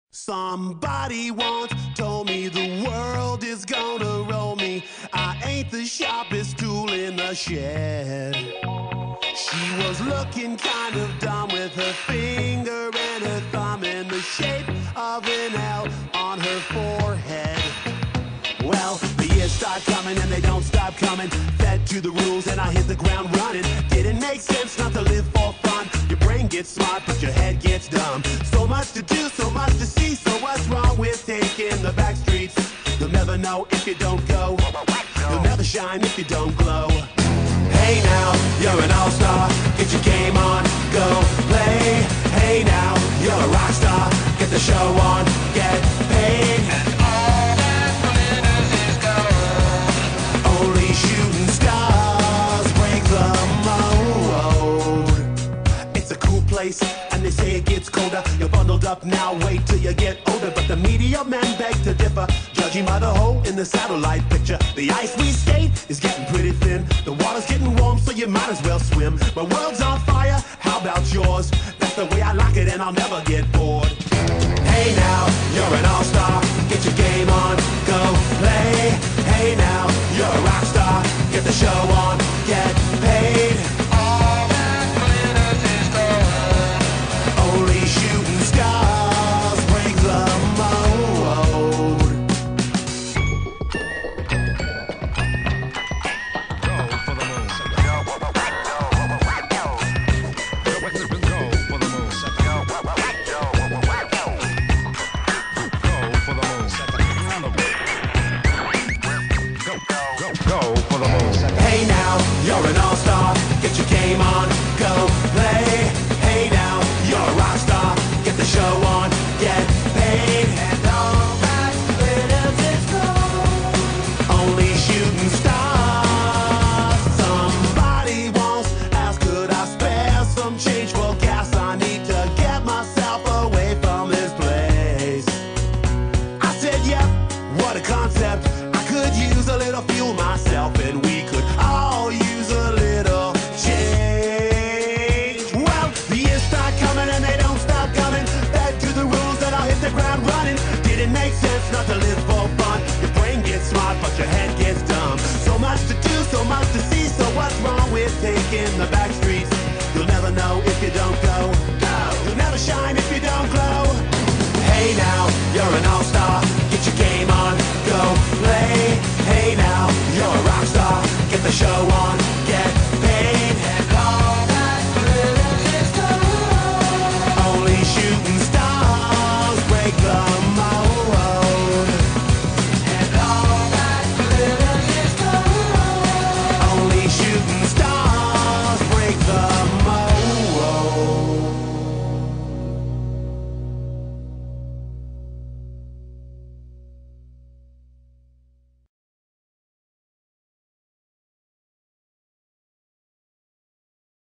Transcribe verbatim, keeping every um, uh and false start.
Somebody once told me the world is gonna roll me. I ain't the sharpest tool in the shed. She was looking kind of dumb with her finger and her thumb in the shape of an L on her forehead. Well, the years start coming and they don't stop coming. Fed to the rules and I hit the ground running. Didn't make sense not to live for fun. Your brain gets smart but your head gets dumb. So much to do, so much to see. So what's wrong with taking the back streets? You'll never know if you don't go. You'll never shine if you don't glow. Hey now, you're an all-star. Get your game on, go play. Hey now, you're a rock star. Get the show on, get paid. And all that glitters is gold. Only shooting stars break the mold. It's a cool place, and they say it gets colder. You're bundled up now, wait till you get older. But the media men beg to differ, judging by the hole in the satellite picture. The ice we skate is getting pretty thin. The water's getting warm, so you might as well swim. My world's on fire, how about yours? That's the way I like it, and I'll never get bored. Hey now, you're an all-star. Get your game on, go play. Hey now, you're a rock star. Get the show on, get paid. All that glitters is gold. Only shooting stars break the mold. Go for the moon. Go for the moon. Go for the moon. Hey now, you're an all-star. Get your game on, go play. Hey now, you're a rock star. Get the show on, get paid. And all that glitters is gold. Only shooting stars. Somebody once asked, could I spare some change for gas? I need to get myself away from this place. I said, yep, what a concept. I could use a little fuel myself, and we could all use a little change. Well, the years start coming and they don't stop coming. Back to the rules that I'll hit the ground running. Didn't make sense not to live for fun. Your brain gets smart but your head gets dumb. So much to do, so much to see. So what's wrong with taking the back street?